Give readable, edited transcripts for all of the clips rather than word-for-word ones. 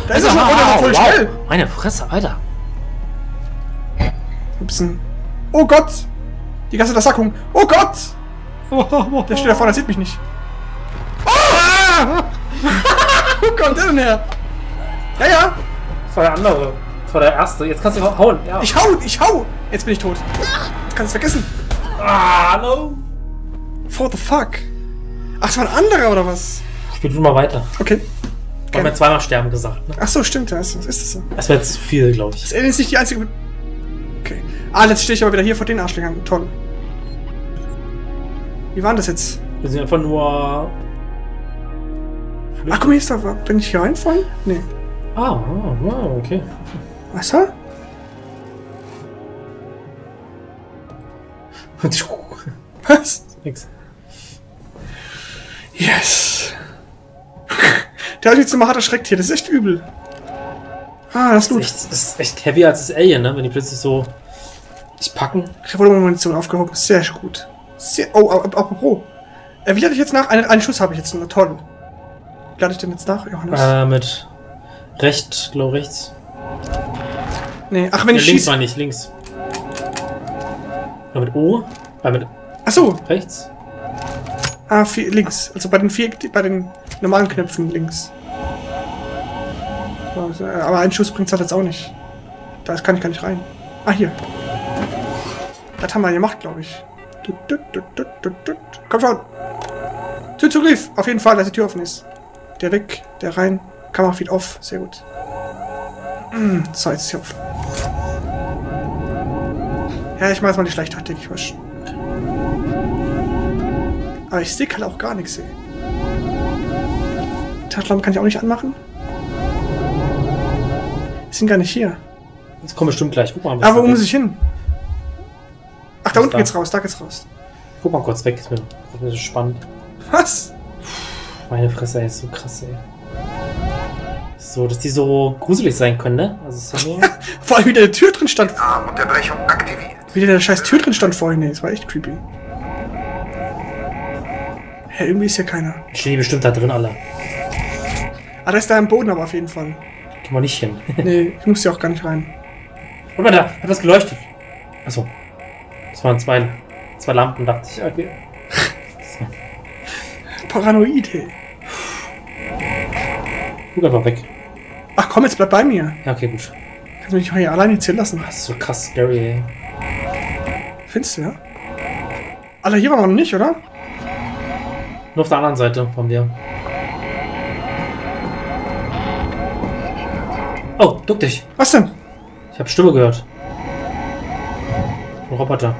Da ist er schon, oh, der war voll schnell. Meine Fresse, Alter. Oh Gott! Die ganze Sackung. Oh Gott! Der steht da vorne, der sieht mich nicht. Oh! Wo kommt der denn her? Ja, ja. Das war der andere. Das war der erste. Jetzt kannst du hauen. Ja. Ich hau! Jetzt bin ich tot. Jetzt kannst du es vergessen. Hallo? What the fuck? Ach, das war ein anderer oder was? Ich will mal weiter. Okay. Wir haben ja zweimal sterben gesagt, ne? Ach so, stimmt, ja, ist das so. Das wäre jetzt viel, glaube ich. Das Alien ist nicht die einzige... Okay. Ah, jetzt stehe ich aber wieder hier vor den Arschlöchern. Toll. Wie war denn das jetzt? Wir sind einfach nur... Ach, guck mal, hier ist da... Bin ich hier reinfallen? Nee. Okay. Was da? Was? Nix. Yes. Der hat jetzt nochmal hart erschreckt hier. Das ist echt übel. Ah, das Loot. Das ist echt heavy als das Alien, ne? Wenn die plötzlich so dich packen. Revolvermunition aufgehoben. Sehr gut. Sehr... Oh, apropos. Wie lade ich jetzt nach? Einen Schuss habe ich jetzt noch. Toll. Wie lade ich denn jetzt nach, Johannes? Mit rechts. Nee, ach, wenn ich links schieße... war nicht, links. Oder mit O? Mit Ach so. rechts? Ah, links. Also bei den normalen Knöpfen links. Aber ein Schuss bringt es halt jetzt auch nicht. Da kann ich gar nicht rein. Ah, hier. Das haben wir gemacht, glaube ich. Komm schon. Zugriff. Auf jeden Fall, dass die Tür offen ist. Der weg, der rein. Kamerafeed off. Sehr gut. So, jetzt ist sie offen. Ja, ich mache jetzt mal die Schleichtaktik. Ich weiß schon. Aber ich sehe halt auch gar nichts, ey. Taschenlampe kann ich auch nicht anmachen. Die sind gar nicht hier. Jetzt kommen bestimmt gleich. Guck mal. Aber wo muss ich hin? Ach, da unten geht's raus. Da geht's raus. Guck mal kurz weg. Das ist mir so spannend. Was? Meine Fresse, ey, ist so krass, ey. So, dass die so gruselig sein können, ne? Also ist ja nur... Vor allem, wie der Tür drin stand. Unterbrechung aktiviert. Wie der scheiß Tür drin stand vorhin. Nee, das war echt creepy. Hä, irgendwie ist hier keiner. Stehen die bestimmt da drin alle. Ah, da ist da im Boden aber auf jeden Fall. Geh mal nicht hin. Nee, ich muss hier auch gar nicht rein. Guck mal, da hat was geleuchtet. Achso. Das waren zwei Lampen, dachte ich. Okay. Paranoid, hey. Guck einfach weg. Ach komm, jetzt bleib bei mir. Ja, okay, gut. Kannst du mich doch hier alleine jetzt hier lassen. Das ist so krass scary, ey. Findest du, ja? Alter, hier waren wir noch nicht, oder? Nur auf der anderen Seite von dir. Oh, duck dich. Was denn? Ich habe Stimme gehört. Ein Roboter.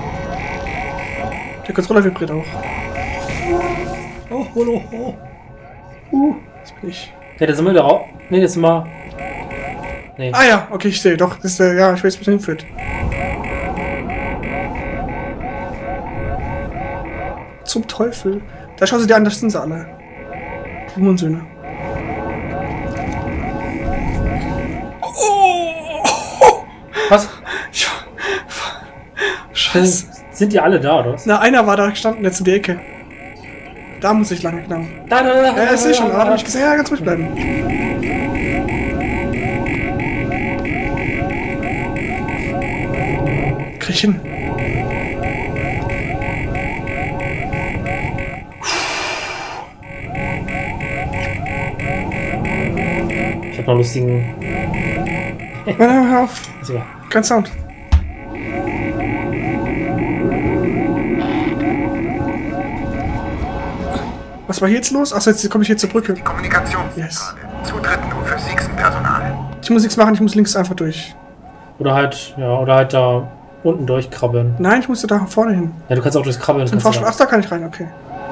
Der Controller vibriert auch. Oh, hallo. Jetzt bin ich. Ja, der sind wir wieder raus. Ne, das sind wir. Nee. Ah ja, okay, ich sehe. Doch, das ist der, ja, ich weiß, wo es hinführt. Zum Teufel. Da schau sie dir an, das sind sie alle. Humensöhne. Was? Scheiße. Sind die alle da, oder was? Na, einer war da gestanden, jetzt in die Ecke. Da muss ich lang, genau. Da. Ja, ich sehe schon, da habe ich gesehen. Ja, ganz ruhig bleiben. Krieg ich hin. Ich hab noch lustigen. Hör auf. Ist egal. Kein Sound. Was war hier jetzt los? Achso, jetzt komme ich hier zur Brücke. Kommunikationszentrale. Yes. Zutritt nur für Siegsen-Personal. Ich muss nichts machen, ich muss links einfach durch. Oder halt da unten durchkrabbeln. Nein, ich musste da vorne hin. Ja, du kannst auch durchs Krabbeln. Zum Fahrstuhl. Ach, da kann ich rein, okay.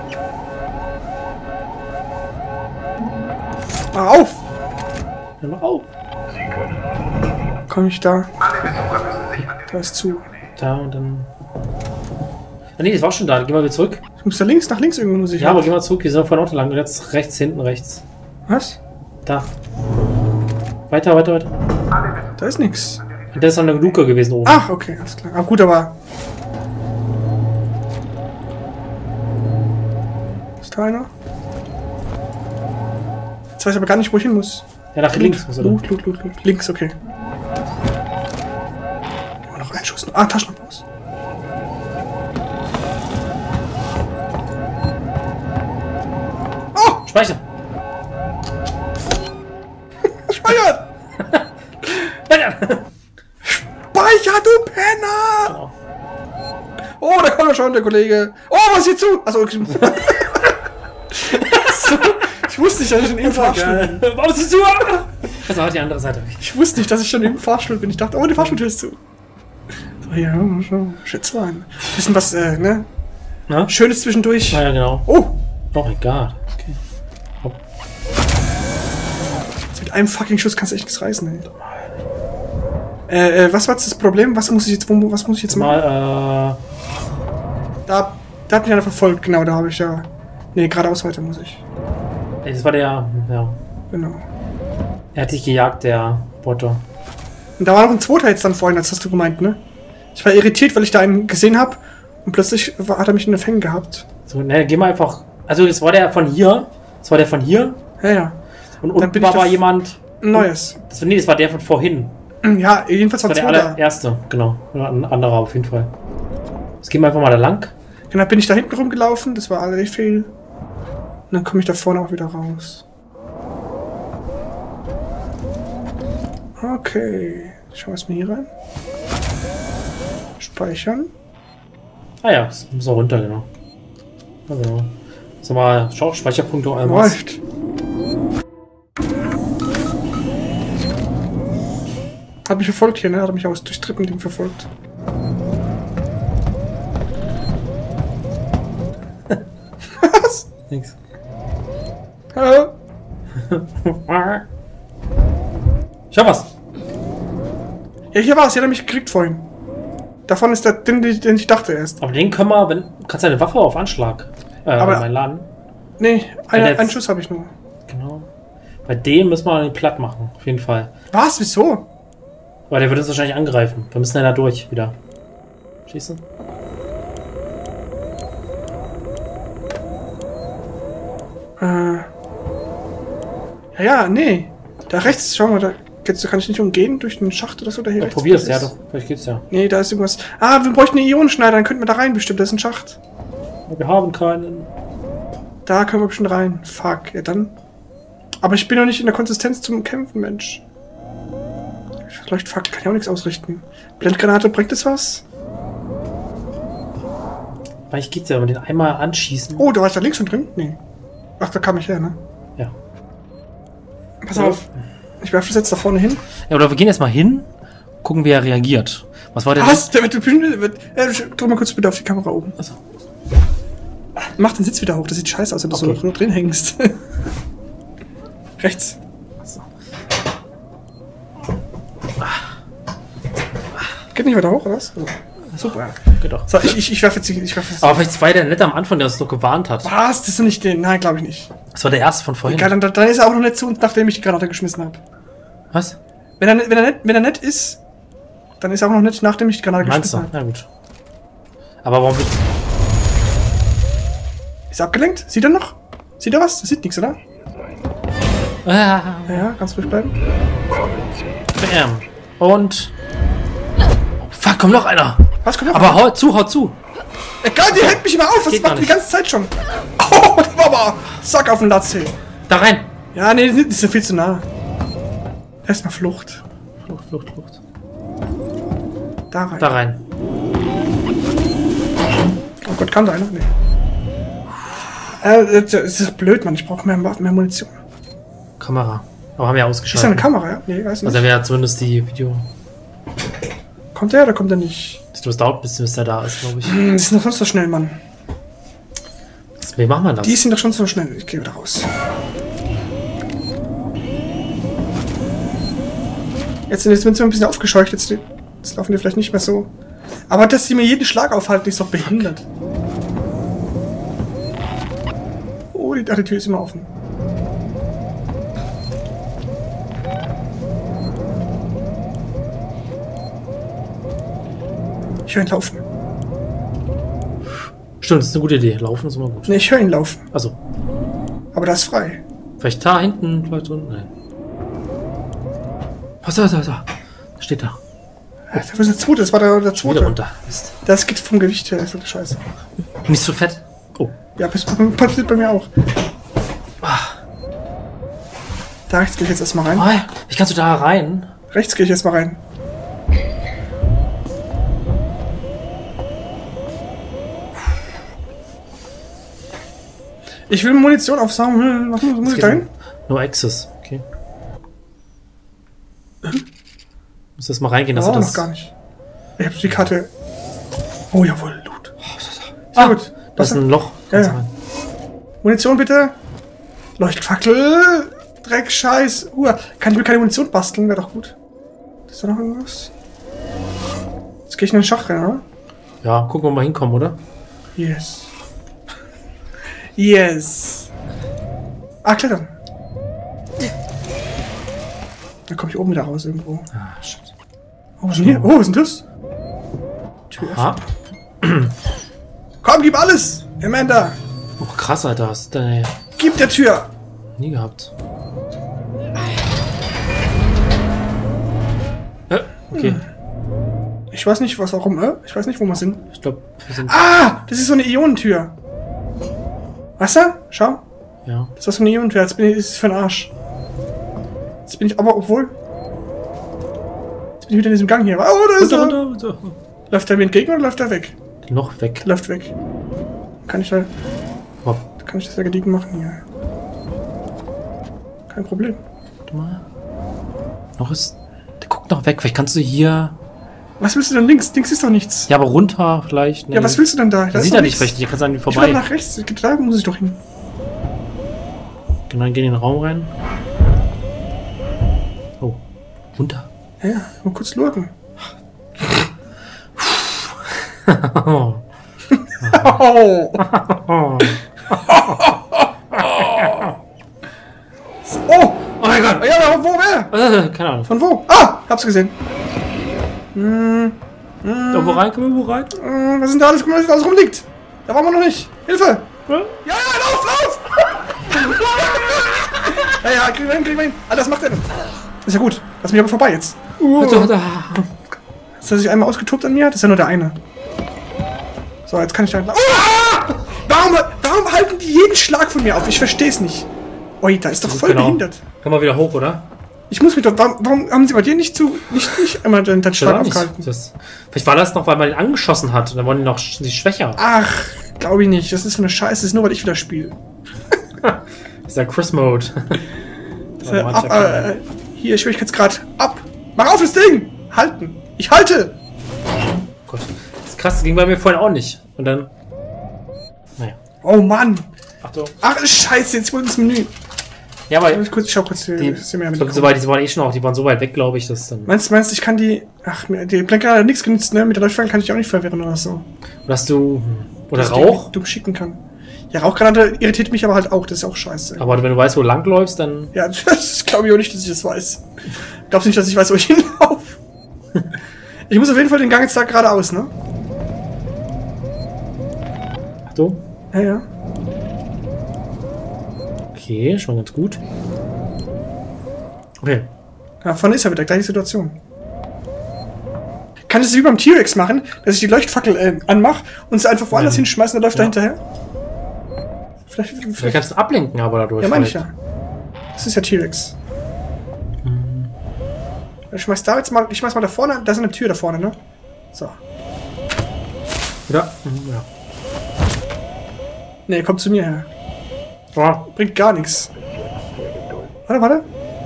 Mach auf! Ja, mach auf. Komm ich da? Alle Besucher müssen sich an den Da ist zu. Da und dann. Ah, nee, das war schon da. Geh mal wieder zurück. Ich muss da links, nach links irgendwo muss ich. Ja, aber geh mal zurück. Wir sind vorhin Auto lang. Und jetzt rechts, hinten, rechts. Was? Da. Weiter. Da ist nichts. Und das ist an der Luke gewesen oben. Ach, okay, alles klar. Ah, gut, aber. Ist da einer? Jetzt weiß ich aber gar nicht, wo ich hin muss. Ja, nach links muss er doch. Loot. Links, okay. Immer noch ein Schuss. Ah, Taschenlampe aus. Oh! Speicher! Speichert! Speicher, du Penner! Genau. Oh, da kommt er schon, der Kollege. Oh, was hier zu? Achso, okay. Ich wusste nicht, dass ich schon im Fahrstuhl bin. Warum ist es zu? Das war die andere Seite. Ich wusste nicht, dass ich schon im Fahrstuhl bin. Ich dachte, oh, die Fahrstuhltür ist zu. So, hier, Schätzlein. Bisschen was, ne? Na? Schönes zwischendurch. Ja, genau. Oh! Oh mein Gott. Okay. Mit einem fucking Schuss kannst du echt nichts reißen, ey. Was war jetzt das Problem? Was muss ich jetzt machen? Mal, Da hat mich einer verfolgt, genau, da habe ich ja... Ne, geradeaus weiter muss ich. das war der, ja. Genau. Er hat dich gejagt, der Botte. Und da war noch ein zweiter jetzt dann vorhin, als hast du gemeint, ne? Ich war irritiert, weil ich da einen gesehen habe und plötzlich hat er mich in den Fängen gehabt. So, ne, geh mal einfach. Also, das war der von hier. Das war der von hier. Ja. Und unten war aber jemand. Ein neues. Das war der von vorhin. Ja, jedenfalls war das war der allererste, genau. Oder ein anderer auf jeden Fall. Jetzt gehen wir einfach mal da lang. Genau, bin ich da hinten rumgelaufen, das war alles viel. Und dann komme ich da vorne auch wieder raus. Okay. Schauen wir es mal hier rein. Speichern. Ah ja, das muss auch runter, genau. Ja, genau. Sag mal, schau, Speicherpunkte einmal. Läuft. Hat mich verfolgt hier, ne? Hat mich aus durchs Treppending verfolgt. Was? Nix. Hallo? Ich hab was. Ja, hier war es. Hier hat er mich gekriegt vorhin. Davon ist der, den ich dachte erst. Aber den können wir, wenn. Kannst du eine Waffe auf Anschlag Aber laden? Nee, einen Schuss habe ich nur. Genau. Bei dem müssen wir den platt machen, auf jeden Fall. Was? Wieso? Weil der wird uns wahrscheinlich angreifen. Wir müssen ja da durch wieder. Schießen. Ja, nee. Da rechts, schau mal, da kann ich nicht umgehen durch den Schacht oder so, da hier rechts. Probier's, ja doch. Vielleicht geht's ja. Nee, da ist irgendwas. Ah, wir bräuchten einen Ionenschneider, dann könnten wir da rein bestimmt. Da ist ein Schacht. Wir haben keinen. Da können wir bestimmt rein. Fuck, ja dann. Aber ich bin noch nicht in der Konsistenz zum Kämpfen, Mensch. Vielleicht, fuck, kann ich auch nichts ausrichten. Blendgranate, bringt das was? Vielleicht geht's ja, wenn wir den einmal anschießen. Oh, da war ich da links schon drin? Nee. Ach, da kam ich her, ne? Ja. Pass auf. Ich werfe das jetzt da vorne hin. Ja, oder wir gehen jetzt mal hin, gucken, wie er reagiert. Was war der? Was? Der wird drück mal kurz bitte auf die Kamera oben. Achso. Mach den Sitz wieder hoch, das sieht scheiße aus, wenn du so drin hängst. Rechts. So. Geht nicht weiter hoch, oder was? Super. Geht doch. So, ich werfe jetzt. Aber vielleicht war der nett am Anfang, der uns noch gewarnt hat. Was? Das ist doch nicht den. Nein, glaube ich nicht. Das war der erste von vorhin. Egal, dann ist er auch noch nett zu uns, nachdem ich die Granate geschmissen habe. Was? Wenn er nett ist, dann ist er auch noch nett, nachdem ich die Granate Meinst geschmissen du? habe. Na gut. Aber warum wird... Ist er abgelenkt? Sieht er noch? Sieht er was? Er sieht nichts, oder? Ja, ganz ruhig bleiben. Bam. Und... Oh, fuck, kommt noch einer. Was, kommt noch? Aber haut zu. Egal, die hält mich immer auf. Das Geht macht gar die nicht. ganze Zeit schon. Oh, das war aber Sack auf den Latz hier. Da rein. Ja, nee, das ist ja viel zu nah. Erstmal Flucht. Flucht. Da rein. Da rein. Oh Gott, kam da einer? Nee. Das ist blöd, Mann. Ich brauche mehr Munition. Kamera. Aber haben wir Ist da ausgeschaltet. eine Kamera, ja? Nee, weiß nicht. Also wäre zumindest die Video... Kommt der oder kommt der nicht? Das dauert ein bisschen, bis der da ist, glaube ich. Die sind doch sonst so schnell, Mann. Wie machen wir das? Die sind doch schon so schnell. Ich gehe wieder raus. Jetzt sind wir ein bisschen aufgescheucht. Jetzt laufen die vielleicht nicht mehr so. Aber dass sie mir jeden Schlag aufhalten, ist doch behindert. Oh, die Tür ist immer offen. Ich höre ihn laufen. Stimmt, das ist eine gute Idee. Laufen ist immer gut. Ne, ich höre ihn laufen. Also, Aber da ist frei. vielleicht da hinten, vielleicht unten. Nein. Was da? Steht da. Das ist der zweite, das war der Wieder zweite. runter. Mist. Das geht vom Gewicht her, ist so eine Scheiße. Nicht so fett. Oh. Ja, passiert bei mir auch. Da rechts gehe ich jetzt erstmal rein. Oh, wie kannst du da rein? Rechts gehe ich erstmal rein. Ich will Munition aufsammeln. Was muss ich da hin? No access. Okay. Muss das mal reingehen, dass Oh, du das... noch gar nicht. Ich habe die Karte. Oh, jawohl, Loot. Sehr gut. Das ist ein Loch. Ja, Kannst ja. rein. Munition bitte. Leuchtfackel. Dreck, Scheiß. Kann ich mir keine Munition basteln? Wäre doch gut. Ist da noch irgendwas? Jetzt gehe ich in den Schacht rein, oder? Ja, gucken wir mal hinkommen, oder? Yes. Yes. Ah, klettern. Da komme ich oben wieder raus irgendwo. Ah, shit. Oh, was ist denn hier? Oh, was ist denn das? Tür Aha. öffnen. Komm, gib alles! Amanda! Oh, krass, Alter. Hast du denn Gib der Tür! nie gehabt. Okay. Ich weiß nicht, was warum, ich weiß nicht, wo wir sind. Ich glaube, wir sind... Ah! Das ist so eine Ionentür. Weißt du? Schau. Ja. Das ist so eine Ionentür. Jetzt bin ich, ist es für den Arsch. Jetzt bin ich aber, obwohl... Jetzt bin ich wieder in diesem Gang hier. Oh, da ist er! runter. Läuft er mir entgegen oder läuft er weg? Noch weg. Läuft weg. Kann ich da... Oh, Kann ich das ja gediegen machen hier? Kein Problem. warte mal. Noch ist... Der guckt noch weg. Vielleicht kannst du hier... Was willst du denn links? Links ist doch nichts. Ja, aber runter vielleicht. Nee. Ja, was willst du denn da? Da sieht er dich vielleicht nicht. Hier kannst du an ihm Ich will vorbei. nach rechts. Da muss ich doch hin. Genau, dann geh in den Raum rein. Oh, runter. Ja, ja, mal kurz lurken. Oh. Oh! Oh. Oh! Oh mein Gott. Ja, aber wo, wer? Keine Ahnung. Von wo? Ah! Hab's gesehen. Da, wo rein? Können wir wo rein? Was ist denn da alles, guck mal, was alles rumliegt? Da waren wir noch nicht. Hilfe! Ja, ja, lauf! Ja, ja, kriegen wir hin. Alter, was macht der denn? Ist ja gut. Lass mich aber vorbei jetzt. Ist er sich einmal ausgetobt an mir? Das ist ja nur der eine. So, jetzt kann ich da... Oh! Warum halten die jeden Schlag von mir auf? Ich versteh's nicht. Ui, da ist doch voll behindert. Können wir wieder hoch, oder? Ich muss mich doch... Warum haben sie bei dir nicht einmal den Schlag aufgehalten? Vielleicht war das noch, weil man ihn angeschossen hat. Und dann waren die noch schwächer. Ach, glaube ich nicht. Das ist so eine Scheiße. Das ist nur, weil ich wieder spiele. Das ist der Chris-Mode. Hier, Schwierigkeitsgrad ab. Mach auf das Ding! Halten. Ich halte! Oh Gott. Das ist krass, das ging bei mir vorhin auch nicht. Und dann... Naja. Oh Mann! Achtung. Ach, Scheiße, jetzt wurde das Menü. Ja, aber... Ich schau kurz hier. Die waren eh schon auch, die waren so weit weg, glaube ich, dass dann... Meinst du, ich kann die... Ach, die Blenker hat nichts genützt, ne? Mit der Leuchtfackel kann ich auch nicht verwehren oder so. Dass du... Oder dass Rauch? Du schicken kann. Ja, Rauchgranate irritiert mich aber halt auch, das ist auch scheiße. Aber wenn du weißt, wo du langläufst, dann... Ja, das glaube ich auch nicht, dass ich das weiß. Glaubst du nicht, dass ich weiß, wo ich hinlaufe? Ich muss auf jeden Fall den Gang jetzt da geradeaus, ne? Achtung. Ja, ja. Okay, schon mal ganz gut. Okay. Ja, vorne ist ja wieder gleiche Situation. Kann ich es wie beim T-Rex machen, dass ich die Leuchtfackel anmache und sie einfach woanders hinschmeißen, dann läuft er hinterher? Vielleicht kannst du ablenken, aber dadurch. Ja, meine ich ja. Das ist ja T-Rex. Ich schmeiß da jetzt mal, ich schmeiß mal da vorne, da ist eine Tür da vorne, ne? So. Ja. Ja. Ne, kommt zu mir her. Oh. Bringt gar nichts. Warte.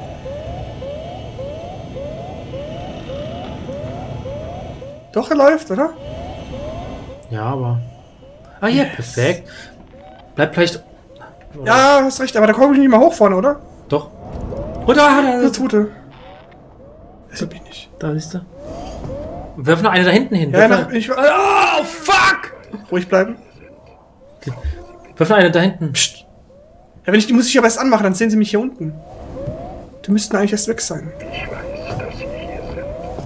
Doch, er läuft, oder? Ja, aber... Ah ja, perfekt. Bleibt vielleicht... Ja, hast recht, aber da komme ich nicht mal hoch vorne, oder? Doch. Oh, da Das Tote. Das hab ich nicht. Da siehst du. Wirf noch eine da hinten hin. Ja, Oh, fuck! Ruhig bleiben. Wirf noch eine da hinten. Psst. Ja, die muss ich aber erst anmachen, dann sehen sie mich hier unten. Die müssten eigentlich erst weg sein. Ich weiß, dass wir hier sind.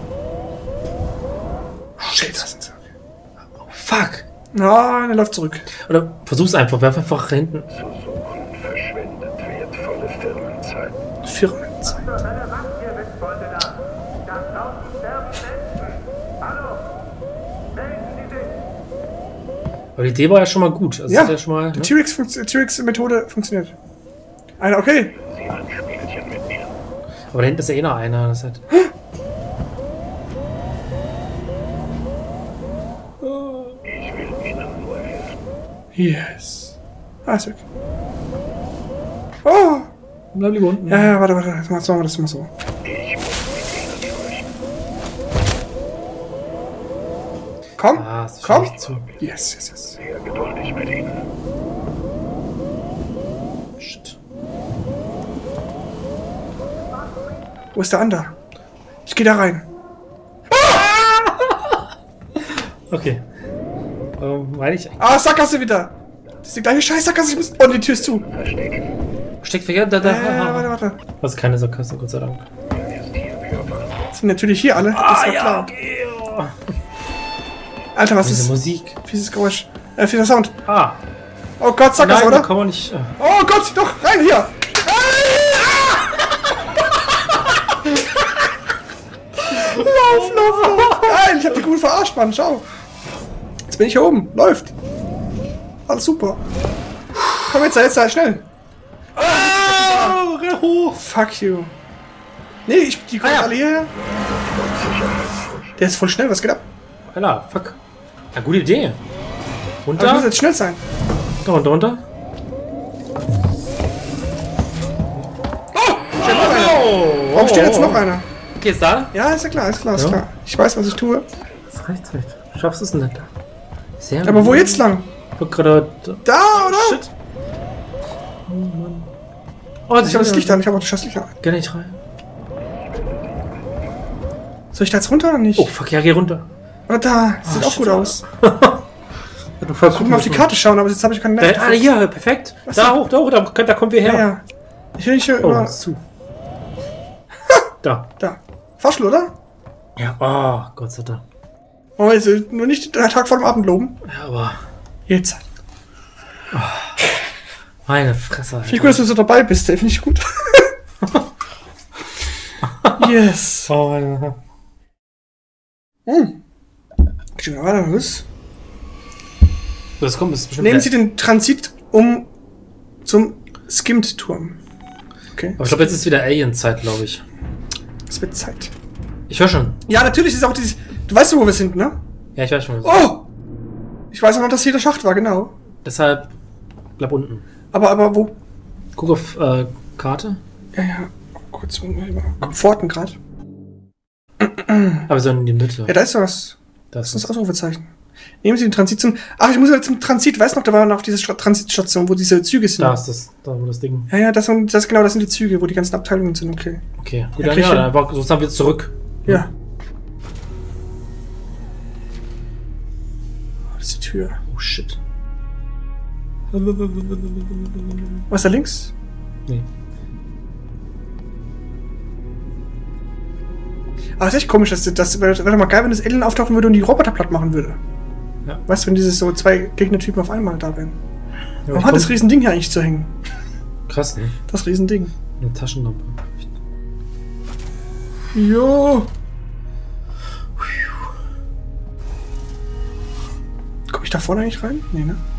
Shit, da sind sie. Oh, fuck. Na, der läuft zurück. Oder versuch's einfach. Werf einfach hinten. Zu suchen verschwendet wertvolle Firmenzeit. Firmenzeit. Aber die Idee war ja schon mal gut. Also Ja, hat ja schon mal, die ne? T-Rex-Methode funktioniert. Einer, okay. Sie ein Spielchen mit mir. Aber da hinten ist ja eh noch einer. Das hat... Ich will Ihnen nur helfen. Yes. Ah, ist weg. Oh! Bleib lieber unten. Ja, warte. Jetzt machen wir das mal so. Ich muss mit Ihnen sprechen. Komm, Ah, das komm. nicht zu. Yes. Sehr geduldig mit Ihnen. Shit. Wo ist der andere? Ich gehe da rein. Okay. Meine ich eigentlich. Ah, Sackgasse wieder. Das ist die gleiche Scheiß-Sackgasse. Ich muss... Oh, die Tür ist zu. Versteckt. Steckt verkehrt, da. Warte. Das ist keine Sackgasse, Gott sei Dank. Er ist hier für Das sind natürlich hier alle. Das war klar. okay. Oh. Alter, was Diese ist... Musik. Fieses Geräusch. Fieser Sound. Ah. Oh Gott, Sackgasse, Nein, da oder? kann man nicht. Oh Gott, doch, rein hier! Lauf! Nein, ich hab die Kugel verarscht, Mann, schau! Jetzt bin ich hier oben, läuft! Alles super! Komm jetzt, schnell! Oh, renn hoch! Fuck you! Nee, die kommen ja. alle hierher! Der ist voll schnell, was geht ab? Alter, fuck. Ja, gute Idee. Aber ich muss Runter? jetzt schnell sein! Runter? Steht noch einer! Warum steht jetzt noch einer? Okay, ist da? Ja, ist ja klar, ist Ja. klar. Ich weiß, was ich tue. Das reicht. Du schaffst es nicht. Sehr Aber wo jetzt lang? Ich wollte gerade... Da, oder? Shit. Oh, Mann. Oh, Ich habe das Licht an, ich habe auch das Licht an. Geh nicht rein. Soll ich da jetzt runter oder nicht? Oh, fuck, ja, geh runter. Oder da, das sieht auch shit. gut aus. Du voll Guck mal auf die Karte schauen, aber jetzt habe ich keinen Nerv. Ah, hier, perfekt. Da hoch, da kommen wir her. Ja. Ich will nicht hier Oh, über... ist zu. Da. Da. Fahrstuhl, oder? Ja, oh, Gott sei Dank. Oh, jetzt nur nicht den Tag vor dem Abend loben. Ja, aber... Jetzt. Meine Fresse. Finde ich gut, dass du so dabei bist, ey. Finde ich gut. Yes. Oh, Alter. Schon wieder weiter, was? Das kommt, das ist bestimmt... Nehmen Sie den Transit zum Skimmed-Turm. Okay. Aber ich glaube, jetzt ist wieder Alien-Zeit, glaube ich. Es wird Zeit. Ich höre schon. Ja, natürlich ist auch dieses... Du weißt doch, wo wir sind, ne? Ja, ich weiß schon. Oh! Ich weiß auch noch, dass hier der Schacht war, genau. Deshalb bleib unten. Aber wo? Guck auf Karte. Ja. Oh, kurz, Pforten gerade. Aber so in die Mitte. Ja, da ist doch was. Das Das ist das Ausrufezeichen. Nehmen Sie den Transit zum... Ach, ich muss ja zum Transit. Weißt du noch, da war noch diese Transitstation, wo diese Züge sind. Da ist das, da wo das Ding. Ja, das sind die Züge, wo die ganzen Abteilungen sind, okay. Okay, gut, Ja, dann krieg dann einfach sozusagen wieder zurück. Ja. Oh, das ist die Tür. Oh shit. Was ist da links? Nee. Aber das ist echt komisch, das wäre doch mal geil, wenn das Alien auftauchen würde und die Roboter platt machen würde. Ja. Weißt du, wenn diese so zwei Gegnertypen auf einmal da wären. Ja, Warum hat das Riesending hier eigentlich zu hängen? Krass, ne? Das Riesending. Eine Taschenlampe. Jo. Komm ich da vorne eigentlich rein? Nee, ne?